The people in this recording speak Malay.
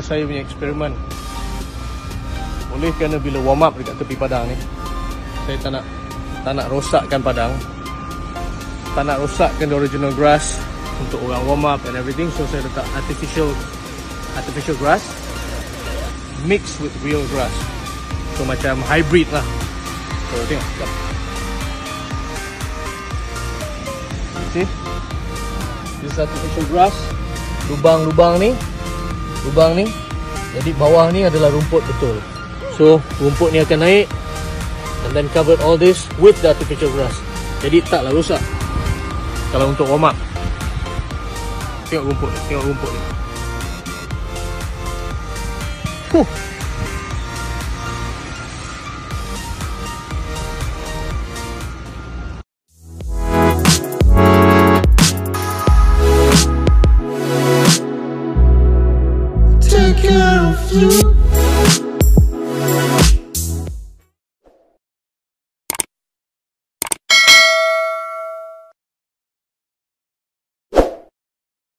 saya punya eksperimen. Oleh kerana bila warm up dekat tepi padang ni, saya tak nak rosakkan padang, tak nak rosakkan the original grass untuk orang warm up and everything. So saya letak artificial grass mixed with real grass. So macam hybrid lah. So tengok, see, this artificial grass. Lubang ni, jadi bawah ni adalah rumput betul. So rumput ni akan naik and then covered all this with the artificial grass. Jadi taklah rosak kalau untuk warm up. Tengok rumput ni. Take care of you.